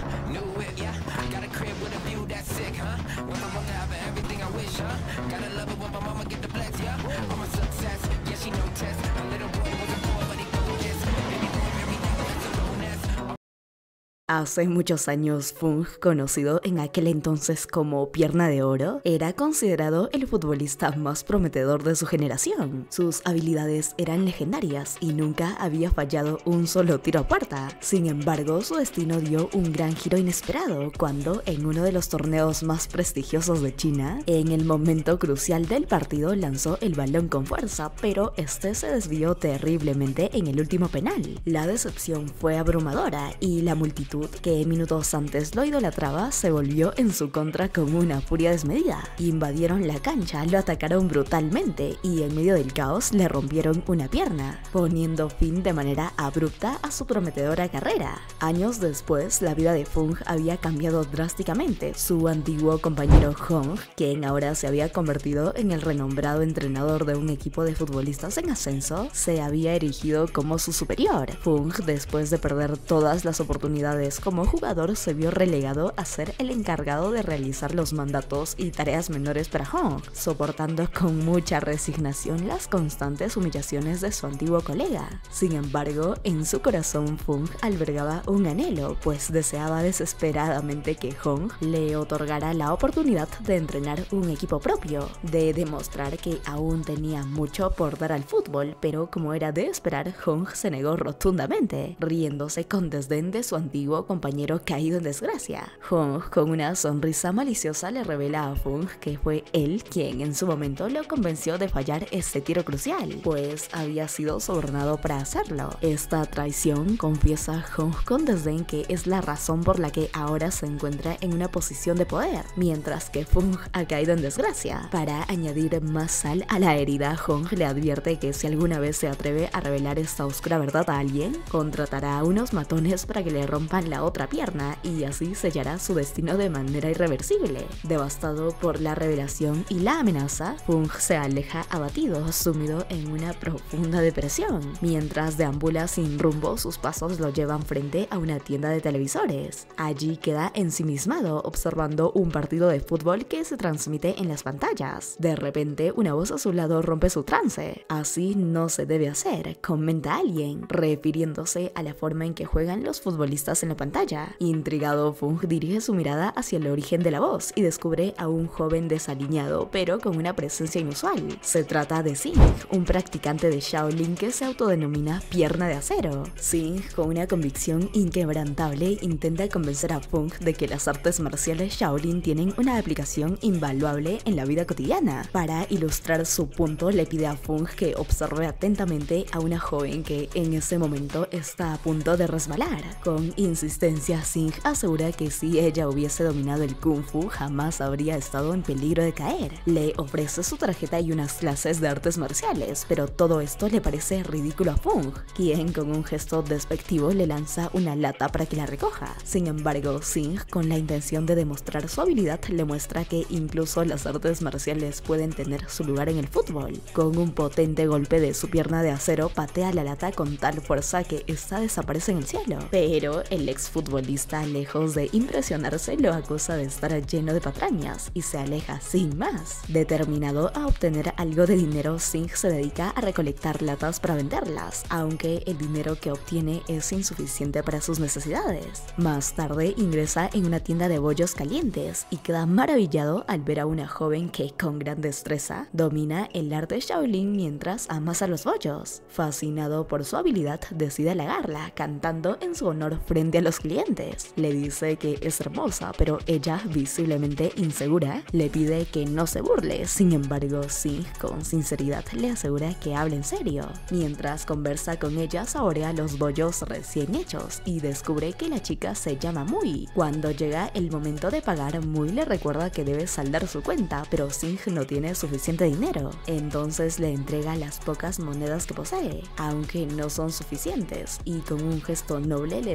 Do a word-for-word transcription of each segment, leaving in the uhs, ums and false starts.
New whip, yeah. Got a crib with a view that's sick, huh? When I want to have everything I wish, huh? Gotta love it when my mama get the flex, yeah. All my success, yeah, she no test. A little boy wasn't poor, but he go this. Baby boy, everything that's a bonus. Hace muchos años, Fung, conocido en aquel entonces como Pierna de Oro, era considerado el futbolista más prometedor de su generación. Sus habilidades eran legendarias y nunca había fallado un solo tiro a puerta. Sin embargo, su destino dio un gran giro inesperado cuando, en uno de los torneos más prestigiosos de China, en el momento crucial del partido lanzó el balón con fuerza, pero este se desvió terriblemente en el último penal. La decepción fue abrumadora y la multitud que minutos antes lo idolatraba se volvió en su contra con una furia desmedida. Invadieron la cancha, lo atacaron brutalmente y en medio del caos le rompieron una pierna, poniendo fin de manera abrupta a su prometedora carrera. Años después, la vida de Fung había cambiado drásticamente. Su antiguo compañero Hong, quien ahora se había convertido en el renombrado entrenador de un equipo de futbolistas en ascenso, se había erigido como su superior. Fung, después de perder todas las oportunidades como jugador, se vio relegado a ser el encargado de realizar los mandatos y tareas menores para Hong, soportando con mucha resignación las constantes humillaciones de su antiguo colega. Sin embargo, en su corazón Fung albergaba un anhelo, pues deseaba desesperadamente que Hong le otorgara la oportunidad de entrenar un equipo propio, de demostrar que aún tenía mucho por dar al fútbol, pero como era de esperar, Hong se negó rotundamente, riéndose con desdén de su antiguo compañero caído en desgracia. Hong, con una sonrisa maliciosa, le revela a Fung que fue él quien en su momento lo convenció de fallar este tiro crucial, pues había sido sobornado para hacerlo. Esta traición, confiesa Hong con desdén, que es la razón por la que ahora se encuentra en una posición de poder, mientras que Fung ha caído en desgracia. Para añadir más sal a la herida, Hong le advierte que si alguna vez se atreve a revelar esta oscura verdad a alguien, contratará a unos matones para que le rompan la otra pierna y así sellará su destino de manera irreversible. Devastado por la revelación y la amenaza, Fung se aleja abatido, sumido en una profunda depresión. Mientras deambula sin rumbo, sus pasos lo llevan frente a una tienda de televisores. Allí queda ensimismado, observando un partido de fútbol que se transmite en las pantallas. De repente, una voz a su lado rompe su trance. Así no se debe hacer, comenta alguien, refiriéndose a la forma en que juegan los futbolistas en la pantalla. Intrigado, Fung dirige su mirada hacia el origen de la voz y descubre a un joven desaliñado, pero con una presencia inusual. Se trata de Sing, un practicante de Shaolin que se autodenomina Pierna de Acero. Sing, con una convicción inquebrantable, intenta convencer a Fung de que las artes marciales Shaolin tienen una aplicación invaluable en la vida cotidiana. Para ilustrar su punto, le pide a Fung que observe atentamente a una joven que en ese momento está a punto de resbalar. Con insistencia, Sing asegura que si ella hubiese dominado el Kung Fu, jamás habría estado en peligro de caer. Le ofrece su tarjeta y unas clases de artes marciales, pero todo esto le parece ridículo a Fung, quien con un gesto despectivo le lanza una lata para que la recoja. Sin embargo, Sing, con la intención de demostrar su habilidad, le muestra que incluso las artes marciales pueden tener su lugar en el fútbol. Con un potente golpe de su pierna de acero, patea la lata con tal fuerza que esta desaparece en el cielo. Pero el exfutbolista, lejos de impresionarse, lo acusa de estar lleno de patrañas y se aleja sin más. Determinado a obtener algo de dinero, Sing se dedica a recolectar latas para venderlas, aunque el dinero que obtiene es insuficiente para sus necesidades. Más tarde ingresa en una tienda de bollos calientes y queda maravillado al ver a una joven que con gran destreza domina el arte Shaolin mientras amasa los bollos. Fascinado por su habilidad, decide halagarla, cantando en su honor frente a los clientes. Le dice que es hermosa, pero ella, visiblemente insegura, le pide que no se burle. Sin embargo, Sing, con sinceridad, le asegura que habla en serio. Mientras conversa con ella, saborea los bollos recién hechos y descubre que la chica se llama Mui. Cuando llega el momento de pagar, Mui le recuerda que debe saldar su cuenta, pero Sing no tiene suficiente dinero. Entonces le entrega las pocas monedas que posee, aunque no son suficientes, y con un gesto noble le deja sus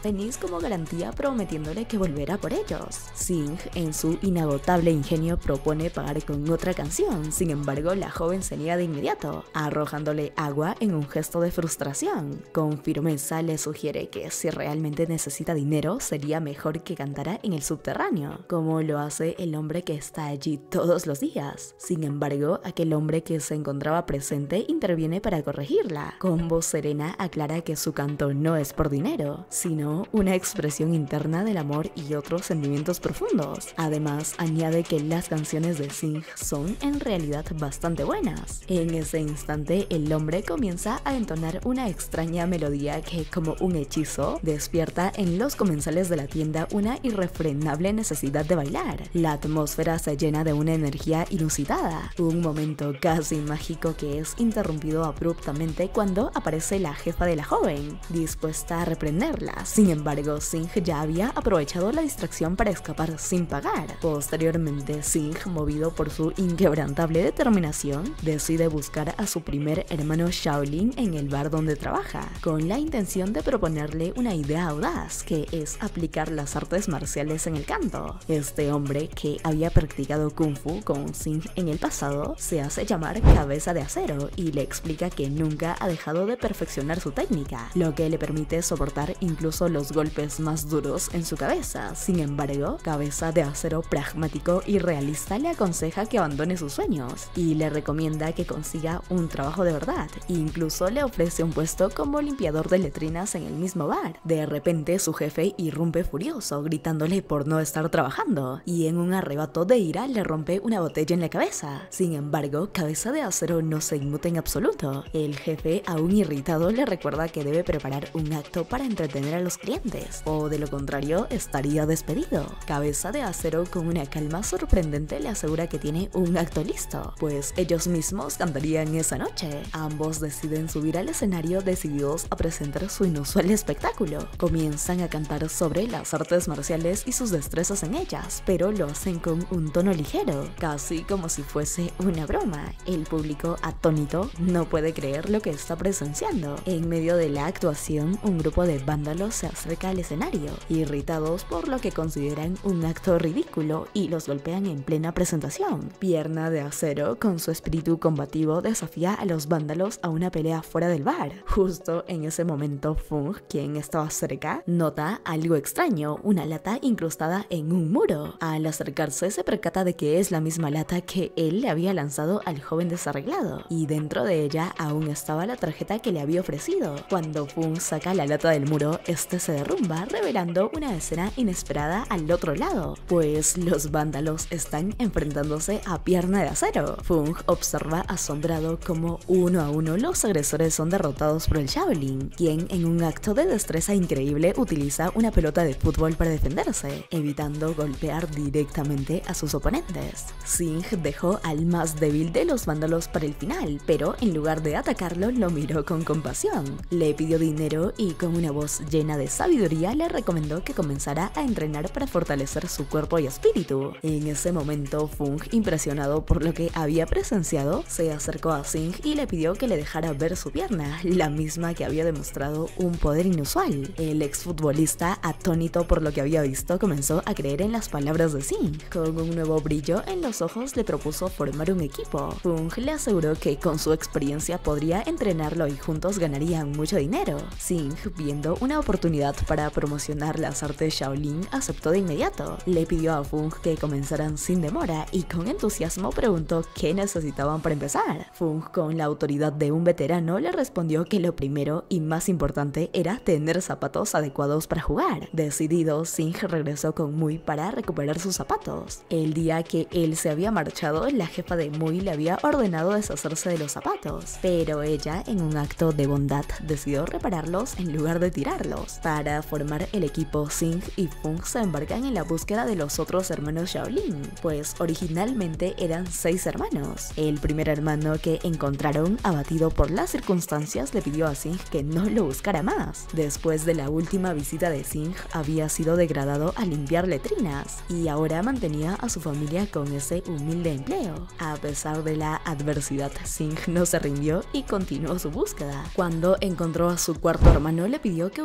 tenis como garantía, prometiéndole que volverá por ellos. Singh, en su inagotable ingenio, propone pagar con otra canción. Sin embargo, la joven se niega de inmediato, arrojándole agua en un gesto de frustración. Con firmeza le sugiere que si realmente necesita dinero, sería mejor que cantara en el subterráneo, como lo hace el hombre que está allí todos los días. Sin embargo, aquel hombre que se encontraba presente interviene para corregirla. Con voz serena aclara que su canto no es por dinero, sino una expresión interna del amor y otros sentimientos profundos. Además, añade que las canciones de Singh son en realidad bastante buenas. En ese instante, el hombre comienza a entonar una extraña melodía que, como un hechizo, despierta en los comensales de la tienda una irrefrenable necesidad de bailar. La atmósfera se llena de una energía inusitada, un momento casi mágico que es interrumpido abruptamente cuando aparece la jefa de la joven, dispuesta a reprenderla. Sin embargo, Singh ya había aprovechado la distracción para escapar sin pagar. Posteriormente, Singh, movido por su inquebrantable determinación, decide buscar a su primer hermano Shaolin en el bar donde trabaja, con la intención de proponerle una idea audaz, que es aplicar las artes marciales en el canto. Este hombre, que había practicado Kung Fu con Singh en el pasado, se hace llamar Cabeza de Acero y le explica que nunca ha dejado de perfeccionar su técnica, lo que le permite soportar incluso los golpes más duros en su cabeza. Sin embargo, Cabeza de Acero, pragmático y realista, le aconseja que abandone sus sueños y le recomienda que consiga un trabajo de verdad. Incluso le ofrece un puesto como limpiador de letrinas en el mismo bar. De repente, su jefe irrumpe furioso, gritándole por no estar trabajando, y en un arrebato de ira le rompe una botella en la cabeza. Sin embargo, Cabeza de Acero no se inmuta en absoluto. El jefe, aún irritado, le recuerda que debe preparar un acto para entretener a los clientes, o de lo contrario estaría despedido. Cabeza de Acero, con una calma sorprendente, le asegura que tiene un acto listo, pues ellos mismos cantarían esa noche. Ambos deciden subir al escenario, decididos a presentar su inusual espectáculo. Comienzan a cantar sobre las artes marciales y sus destrezas en ellas, pero lo hacen con un tono ligero, casi como si fuese una broma. El público, atónito, no puede creer lo que está presenciando. En medio de la actuación, un grupo de vándalos se acerca al escenario, irritados por lo que consideran un acto ridículo, y los golpean en plena presentación. Pierna de Acero, con su espíritu combativo, desafía a los vándalos a una pelea fuera del bar. Justo en ese momento, Fung, quien estaba cerca, nota algo extraño, una lata incrustada en un muro. Al acercarse, se percata de que es la misma lata que él le había lanzado al joven desarreglado, y dentro de ella aún estaba la tarjeta que le había ofrecido. Cuando Fung saca la lata del muro, este se derrumba, revelando una escena inesperada al otro lado, pues los vándalos están enfrentándose a Pierna de Acero. Fung observa asombrado cómo uno a uno los agresores son derrotados por el Shaolin, quien en un acto de destreza increíble utiliza una pelota de fútbol para defenderse, evitando golpear directamente a sus oponentes. Singh dejó al más débil de los vándalos para el final, pero en lugar de atacarlo, lo miró con compasión. Le pidió dinero y con una voz llena de sabiduría le recomendó que comenzara a entrenar para fortalecer su cuerpo y espíritu. En ese momento, Fung, impresionado por lo que había presenciado, se acercó a Singh y le pidió que le dejara ver su pierna, la misma que había demostrado un poder inusual. El exfutbolista, atónito por lo que había visto, comenzó a creer en las palabras de Singh. Con un nuevo brillo en los ojos, le propuso formar un equipo. Fung le aseguró que con su experiencia podría entrenarlo y juntos ganarían mucho dinero. Singh, viendo una oportunidad para promocionar las artes Shaolin, aceptó de inmediato. Le pidió a Fung que comenzaran sin demora y con entusiasmo preguntó qué necesitaban para empezar. Fung, con la autoridad de un veterano, le respondió que lo primero y más importante era tener zapatos adecuados para jugar. Decidido, Singh regresó con Mui para recuperar sus zapatos. El día que él se había marchado, la jefa de Mui le había ordenado deshacerse de los zapatos, pero ella, en un acto de bondad, decidió repararlos en lugar de tirarlos. Para formar el equipo, Singh y Fung se embarcan en la búsqueda de los otros hermanos Shaolin, pues originalmente eran seis hermanos. El primer hermano que encontraron, abatido por las circunstancias, le pidió a Singh que no lo buscara más. Después de la última visita de Singh, había sido degradado a limpiar letrinas y ahora mantenía a su familia con ese humilde empleo. A pesar de la adversidad, Singh no se rindió y continuó su búsqueda. Cuando encontró a su cuarto hermano, le pidió que utilizara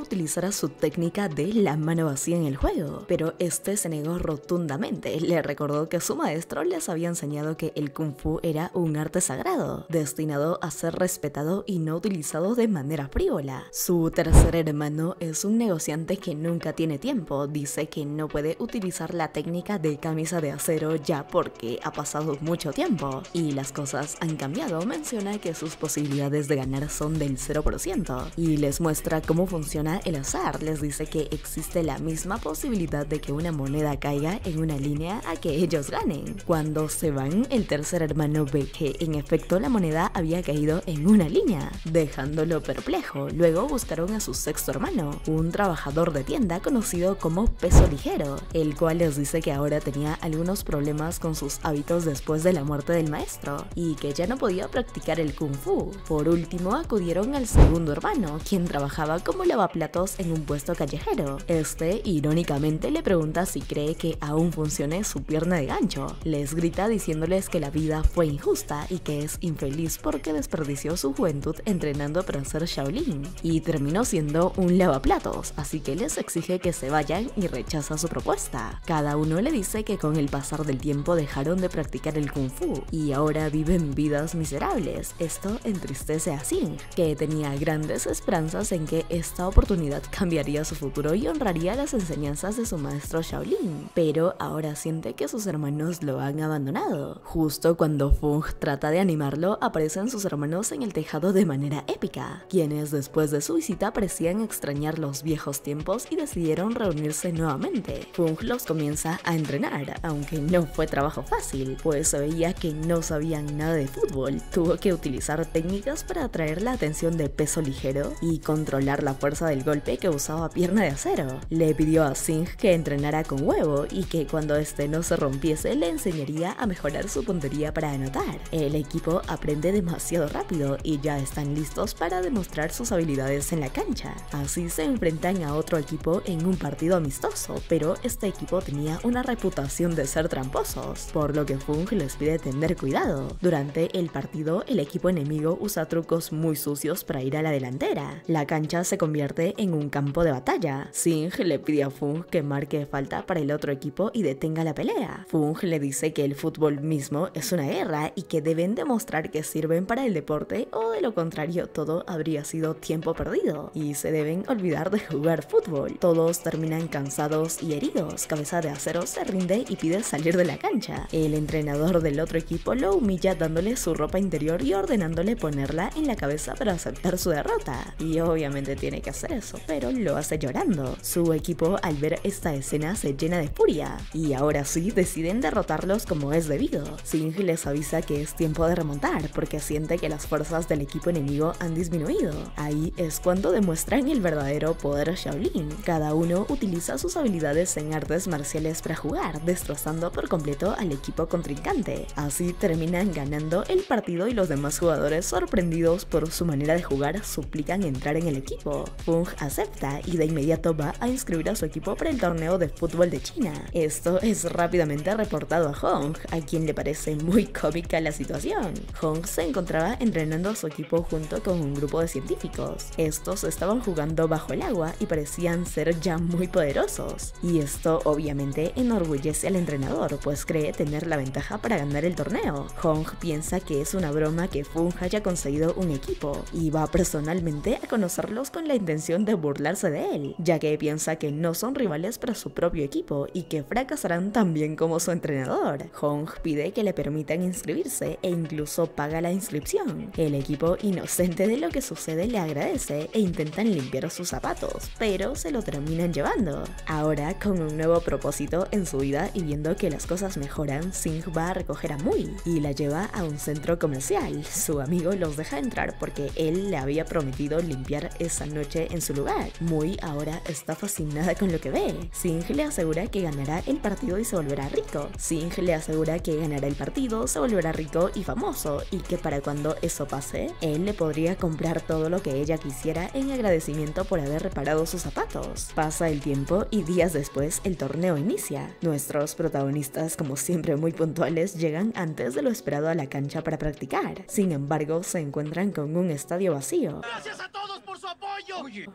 practicara su técnica de la mano vacía en el juego, pero este se negó rotundamente. Le recordó que su maestro les había enseñado que el Kung Fu era un arte sagrado, destinado a ser respetado y no utilizado de manera frívola. Su tercer hermano es un negociante que nunca tiene tiempo. Dice que no puede utilizar la técnica de camisa de acero ya porque ha pasado mucho tiempo y las cosas han cambiado. Menciona que sus posibilidades de ganar son del cero por ciento y les muestra cómo funciona el azar. Les dice que existe la misma posibilidad de que una moneda caiga en una línea a que ellos ganen. Cuando se van, el tercer hermano ve que en efecto la moneda había caído en una línea, dejándolo perplejo. Luego buscaron a su sexto hermano, un trabajador de tienda conocido como Peso Ligero, el cual les dice que ahora tenía algunos problemas con sus hábitos después de la muerte del maestro y que ya no podía practicar el Kung Fu. Por último, acudieron al segundo hermano, quien trabajaba como lavaplatos en un puesto callejero. Este, irónicamente, le pregunta si cree que aún funcione su pierna de gancho. Les grita diciéndoles que la vida fue injusta y que es infeliz porque desperdició su juventud entrenando para ser Shaolin y terminó siendo un lavaplatos, así que les exige que se vayan y rechaza su propuesta. Cada uno le dice que con el pasar del tiempo dejaron de practicar el Kung Fu y ahora viven vidas miserables. Esto entristece a Sing, que tenía grandes esperanzas en que esta oportunidad cambiaría su futuro y honraría las enseñanzas de su maestro Shaolin, pero ahora siente que sus hermanos lo han abandonado. Justo cuando Fung trata de animarlo, aparecen sus hermanos en el tejado de manera épica, quienes después de su visita parecían extrañar los viejos tiempos y decidieron reunirse nuevamente. Fung los comienza a entrenar, aunque no fue trabajo fácil, pues se veía que no sabían nada de fútbol. Tuvo que utilizar técnicas para atraer la atención de Peso Ligero y controlar la fuerza del golpe que usaba pierna de acero. Le pidió a Sing que entrenara con huevo y que cuando este no se rompiese le enseñaría a mejorar su puntería para anotar. El equipo aprende demasiado rápido y ya están listos para demostrar sus habilidades en la cancha. Así se enfrentan a otro equipo en un partido amistoso, pero este equipo tenía una reputación de ser tramposos, por lo que Fung les pide tener cuidado. Durante el partido, el equipo enemigo usa trucos muy sucios para ir a la delantera. La cancha se convierte en un campo de batalla. Sing le pide a Fung que marque falta para el otro equipo y detenga la pelea. Fung le dice que el fútbol mismo es una guerra y que deben demostrar que sirven para el deporte o de lo contrario todo habría sido tiempo perdido y se deben olvidar de jugar fútbol. Todos terminan cansados y heridos. Cabeza de Acero se rinde y pide salir de la cancha. El entrenador del otro equipo lo humilla dándole su ropa interior y ordenándole ponerla en la cabeza para aceptar su derrota. Y obviamente tiene que hacer eso, pero lo hace llorando. Su equipo al ver esta escena se llena de furia y ahora sí deciden derrotarlos como es debido. Sing les avisa que es tiempo de remontar porque siente que las fuerzas del equipo enemigo han disminuido. Ahí es cuando demuestran el verdadero poder Shaolin. Cada uno utiliza sus habilidades en artes marciales para jugar, destrozando por completo al equipo contrincante. Así terminan ganando el partido y los demás jugadores, sorprendidos por su manera de jugar, suplican entrar en el equipo. Fung acepta y de inmediato va a inscribir a su equipo para el torneo de fútbol de China. Esto es rápidamente reportado a Hong, a quien le parece muy cómica la situación. Hong se encontraba entrenando a su equipo junto con un grupo de científicos. Estos estaban jugando bajo el agua y parecían ser ya muy poderosos. Y esto obviamente enorgullece al entrenador, pues cree tener la ventaja para ganar el torneo. Hong piensa que es una broma que Fung haya conseguido un equipo y va personalmente a conocerlos con la intención de burlarse de él, ya que piensa que no son rivales para su propio equipo y que fracasarán tan bien como su entrenador. Hong pide que le permitan inscribirse e incluso paga la inscripción. El equipo, inocente de lo que sucede, le agradece e intentan limpiar sus zapatos, pero se lo terminan llevando. Ahora, con un nuevo propósito en su vida y viendo que las cosas mejoran, Sing va a recoger a Mui y la lleva a un centro comercial. Su amigo los deja entrar porque él le había prometido limpiar esa noche en su lugar. Mui ahora está fascinada con lo que ve. Sing le asegura que ganará el partido y se volverá rico. Sing le asegura que ganará el partido, se volverá rico y famoso, y que para cuando eso pase, él le podría comprar todo lo que ella quisiera en agradecimiento por haber reparado sus zapatos. Pasa el tiempo y días después el torneo inicia. Nuestros protagonistas, como siempre muy puntuales, llegan antes de lo esperado a la cancha para practicar. Sin embargo, se encuentran con un estadio vacío. ¡Gracias a todos por su apoyo! Pero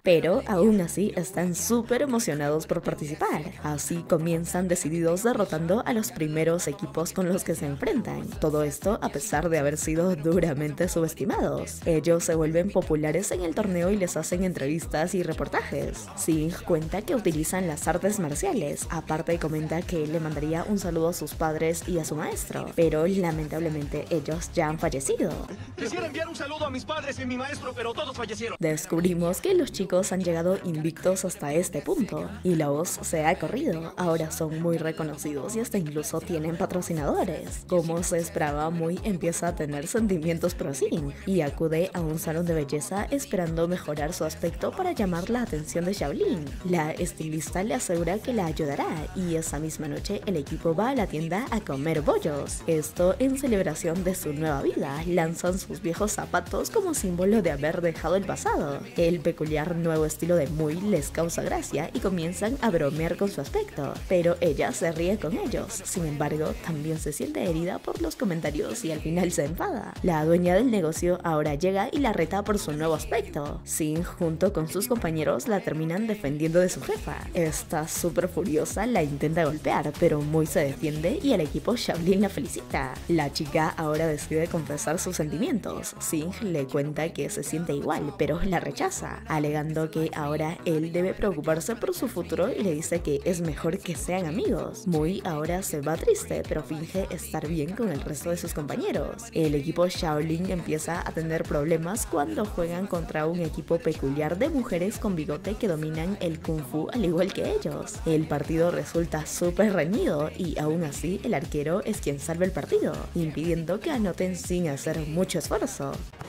aún así están súper emocionados por participar. Así comienzan decididos derrotando a los primeros equipos con los que se enfrentan. Todo esto a pesar de haber sido duramente subestimados. Ellos se vuelven populares en el torneo y les hacen entrevistas y reportajes. Singh cuenta que utilizan las artes marciales, aparte comenta que le mandaría un saludo a sus padres y a su maestro, pero lamentablemente ellos ya han fallecido. Quisiera enviar un saludo a mis padres y a mi maestro, pero todos fallecieron. Descubrimos que los chicos han llegado invictos hasta este punto, y la voz se ha corrido. Ahora son muy reconocidos y hasta incluso tienen patrocinadores. Como se esperaba, Mui empieza a tener sentimientos por Singh y acude a un salón de belleza esperando mejorar su aspecto para llamar la atención de Shaolin. La estilista le asegura que la ayudará y esa misma noche el equipo va a la tienda a comer bollos. Esto en celebración de su nueva vida. Lanzan sus viejos zapatos como símbolo de haber dejado el pasado. El peculiar nuevo estilo de Mui les causa gracia y comienzan a bromear con su aspecto, pero ella se ríe con ellos. Sin embargo, también se siente herida por los comentarios y al final se enfada. La dueña del negocio ahora llega y la reta por su nuevo aspecto. Singh junto con sus compañeros la terminan defendiendo de su jefa. Está súper furiosa, la intenta golpear, pero Mui se defiende y el equipo Shaolin la felicita. La chica ahora decide confesar sus sentimientos. Singh le cuenta que se siente igual, pero la rechaza, alegando que ahora él debe preocuparse por su futuro y le dice que es mejor que sean amigos. Mui ahora se va triste, pero finge estar bien con el resto de sus compañeros. El equipo Shaolin empieza a tener problemas cuando juegan contra un equipo peculiar de mujeres con bigote que dominan el kung fu al igual que ellos. El partido resulta súper reñido y aún así el arquero es quien salva el partido, impidiendo que anoten sin hacer mucho esfuerzo.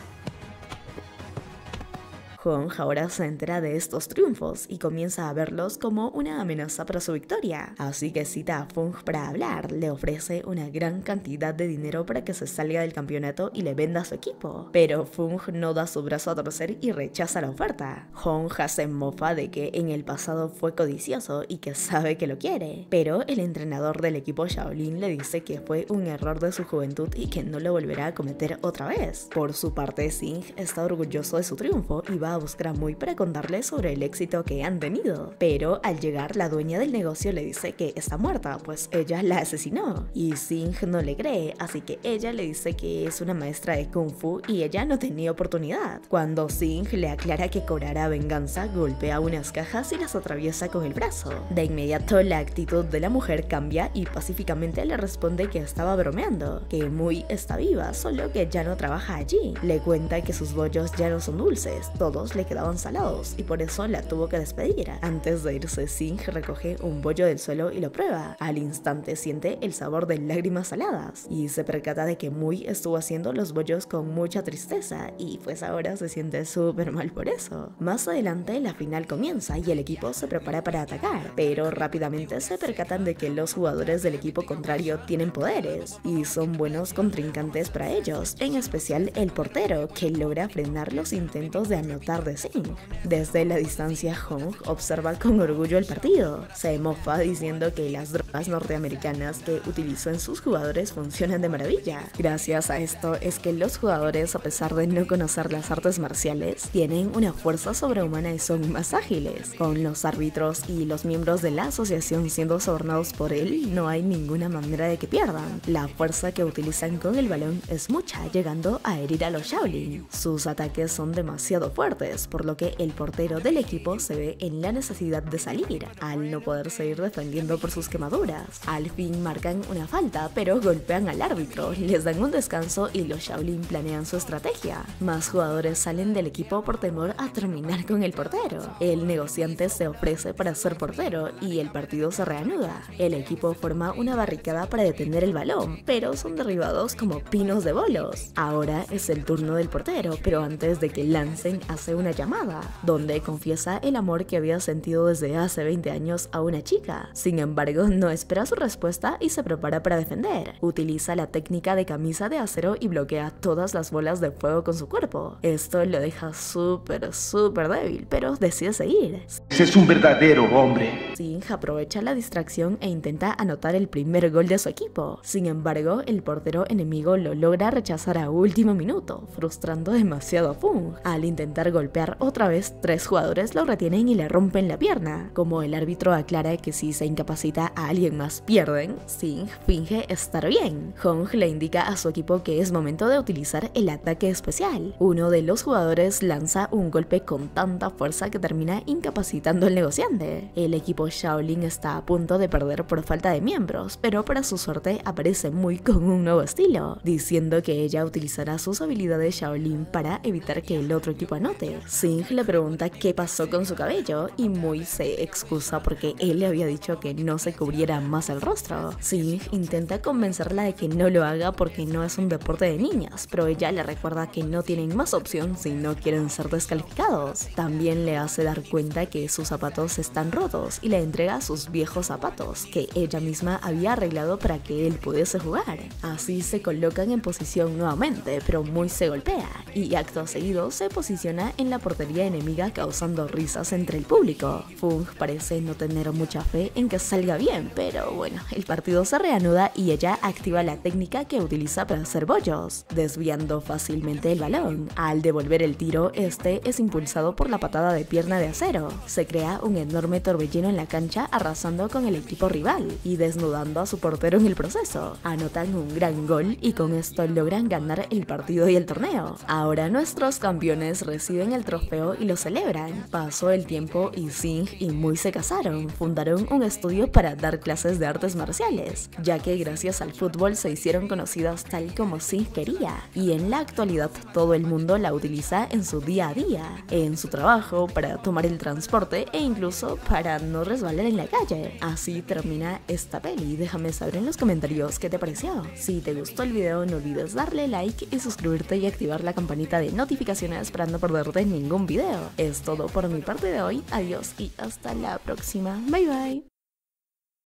Hong ahora se entera de estos triunfos y comienza a verlos como una amenaza para su victoria, así que cita a Fung para hablar, le ofrece una gran cantidad de dinero para que se salga del campeonato y le venda a su equipo, pero Fung no da su brazo a torcer y rechaza la oferta. Hong hace mofa de que en el pasado fue codicioso y que sabe que lo quiere, pero el entrenador del equipo Shaolin le dice que fue un error de su juventud y que no lo volverá a cometer otra vez. Por su parte, Singh está orgulloso de su triunfo y va a buscar a Mui para contarle sobre el éxito que han tenido, pero al llegar la dueña del negocio le dice que está muerta, pues ella la asesinó, y Singh no le cree, así que ella le dice que es una maestra de Kung Fu y ella no tenía oportunidad. Cuando Singh le aclara que cobrará venganza, golpea unas cajas y las atraviesa con el brazo. De inmediato la actitud de la mujer cambia y pacíficamente le responde que estaba bromeando, que Mui está viva, solo que ya no trabaja allí. Le cuenta que sus bollos ya no son dulces, todos le quedaban salados y por eso la tuvo que despedir. Antes de irse, Singh recoge un bollo del suelo y lo prueba. Al instante siente el sabor de lágrimas saladas y se percata de que Mui estuvo haciendo los bollos con mucha tristeza y pues ahora se siente súper mal por eso. Más adelante la final comienza y el equipo se prepara para atacar, pero rápidamente se percatan de que los jugadores del equipo contrario tienen poderes y son buenos contrincantes para ellos, en especial el portero, que logra frenar los intentos de anotar de Singh. Desde la distancia, Hong observa con orgullo el partido. Se mofa diciendo que las drogas norteamericanas que utilizó en sus jugadores funcionan de maravilla. Gracias a esto es que los jugadores, a pesar de no conocer las artes marciales, tienen una fuerza sobrehumana y son más ágiles. Con los árbitros y los miembros de la asociación siendo sobornados por él, no hay ninguna manera de que pierdan. La fuerza que utilizan con el balón es mucha, llegando a herir a los Shaolin. Sus ataques son demasiado fuertes, por lo que el portero del equipo se ve en la necesidad de salir, al no poder seguir defendiendo por sus quemaduras. Al fin marcan una falta, pero golpean al árbitro, les dan un descanso y los Shaolin planean su estrategia. Más jugadores salen del equipo por temor a terminar con el portero. El negociante se ofrece para ser portero y el partido se reanuda. El equipo forma una barricada para detener el balón, pero son derribados como pinos de bolos. Ahora es el turno del portero, pero antes de que lancen hace una llamada, donde confiesa el amor que había sentido desde hace veinte años a una chica. Sin embargo, no espera su respuesta y se prepara para defender. Utiliza la técnica de camisa de acero y bloquea todas las bolas de fuego con su cuerpo. Esto lo deja súper, súper débil, pero decide seguir. Ese es un verdadero hombre. Singh aprovecha la distracción e intenta anotar el primer gol de su equipo. Sin embargo, el portero enemigo lo logra rechazar a último minuto, frustrando demasiado a Fung. Al intentar golpear otra vez, tres jugadores lo retienen y le rompen la pierna. Como el árbitro aclara que si se incapacita a alguien más pierden, Singh finge estar bien. Hong le indica a su equipo que es momento de utilizar el ataque especial. Uno de los jugadores lanza un golpe con tanta fuerza que termina incapacitando al negociante. El equipo Shaolin está a punto de perder por falta de miembros, pero para su suerte aparece Mui con un nuevo estilo, diciendo que ella utilizará sus habilidades Shaolin para evitar que el otro equipo anote. Singh le pregunta qué pasó con su cabello y Mui se excusa porque él le había dicho que no se cubriera más el rostro. Singh intenta convencerla de que no lo haga porque no es un deporte de niñas, pero ella le recuerda que no tienen más opción si no quieren ser descalificados. También le hace dar cuenta que sus zapatos están rotos y le entrega sus viejos zapatos que ella misma había arreglado para que él pudiese jugar. Así se colocan en posición nuevamente, pero Mui se golpea y acto seguido se posiciona en la portería enemiga causando risas entre el público. Fung parece no tener mucha fe en que salga bien, pero bueno, el partido se reanuda y ella activa la técnica que utiliza para hacer bollos, desviando fácilmente el balón. Al devolver el tiro, este es impulsado por la patada de pierna de acero. Se crea un enorme torbellino en la cancha arrasando con el equipo rival y desnudando a su portero en el proceso. Anotan un gran gol y con esto logran ganar el partido y el torneo. Ahora nuestros campeones reciben el trofeo y lo celebran. Pasó el tiempo y Singh y Mui se casaron. Fundaron un estudio para dar clases de artes marciales, ya que gracias al fútbol se hicieron conocidas tal como Singh quería, y en la actualidad todo el mundo la utiliza en su día a día, en su trabajo, para tomar el transporte e incluso para no resbalar en la calle. Así termina esta peli. Déjame saber en los comentarios qué te pareció. Si te gustó el video no olvides darle like y suscribirte y activar la campanita de notificaciones para no perderte ningún video. Es todo por mi parte de hoy. Adiós y hasta la próxima. Bye bye.